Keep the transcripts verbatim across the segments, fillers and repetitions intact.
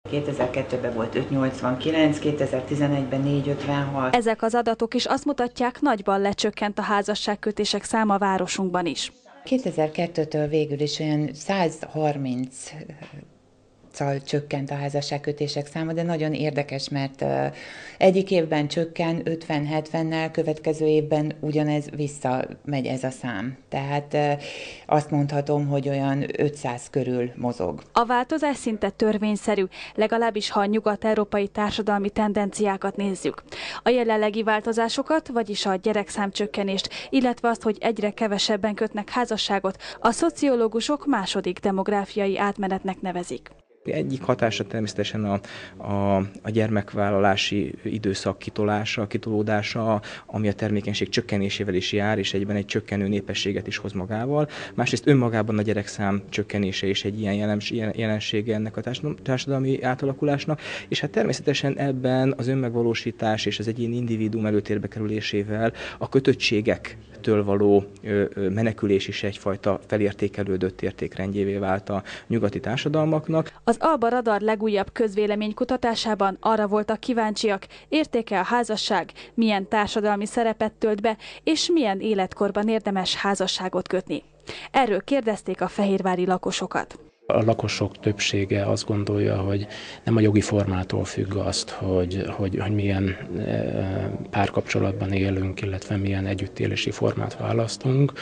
kétezer-kettőben volt ötszáznyolcvankilenc, kétezer-tizenegyben négyszázötvenhat. Ezek az adatok is azt mutatják, nagyban lecsökkent a házasságkötések száma városunkban is. kétezer-kettőtől végül is olyan százharminccal csökkent a házasságkötések száma, de nagyon érdekes, mert egyik évben csökken ötven-hetvennel, következő évben ugyanez visszamegy ez a szám. Tehát azt mondhatom, hogy olyan ötszáz körül mozog. A változás szinte törvényszerű, legalábbis ha a nyugat-európai társadalmi tendenciákat nézzük. A jelenlegi változásokat, vagyis a gyerekszámcsökkenést, illetve azt, hogy egyre kevesebben kötnek házasságot, a szociológusok második demográfiai átmenetnek nevezik. Egyik hatása természetesen a, a, a gyermekvállalási időszak kitolása, kitolódása, ami a termékenység csökkenésével is jár, és egyben egy csökkenő népességet is hoz magával. Másrészt önmagában a gyerekszám csökkenése is egy ilyen jelensége ennek a társadalmi átalakulásnak, és hát természetesen ebben az önmegvalósítás és az egyéni individuum előtérbe kerülésével a kötöttségektől való menekülés is egyfajta felértékelődött értékrendjévé vált a nyugati társadalmaknak. Az Alba Radar legújabb közvéleménykutatásában arra voltak kíváncsiak, értéke a házasság, milyen társadalmi szerepet tölt be, és milyen életkorban érdemes házasságot kötni. Erről kérdezték a fehérvári lakosokat. A lakosok többsége azt gondolja, hogy nem a jogi formától függ azt, hogy, hogy, hogy milyen párkapcsolatban élünk, illetve milyen együttélési formát választunk.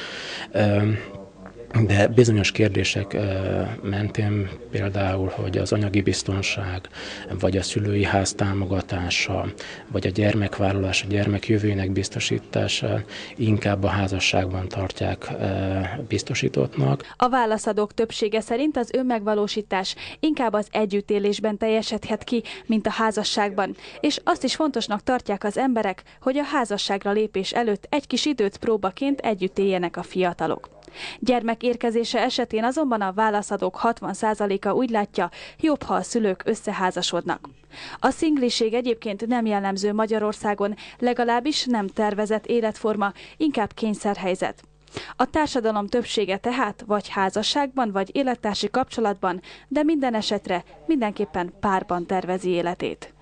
De bizonyos kérdések mentén, például, hogy az anyagi biztonság, vagy a szülői ház támogatása, vagy a gyermekvállalás, a gyermek jövőjének biztosítása inkább a házasságban tartják biztosítottnak. A válaszadók többsége szerint az önmegvalósítás inkább az együttélésben teljesedhet ki, mint a házasságban, és azt is fontosnak tartják az emberek, hogy a házasságra lépés előtt egy kis időt próbaként együtt éljenek a fiatalok. Gyermek érkezése esetén azonban a válaszadók hatvan százaléka úgy látja, jobb, ha a szülők összeházasodnak. A szingliség egyébként nem jellemző Magyarországon, legalábbis nem tervezett életforma, inkább kényszerhelyzet. A társadalom többsége tehát vagy házasságban, vagy élettársi kapcsolatban, de minden esetre mindenképpen párban tervezi életét.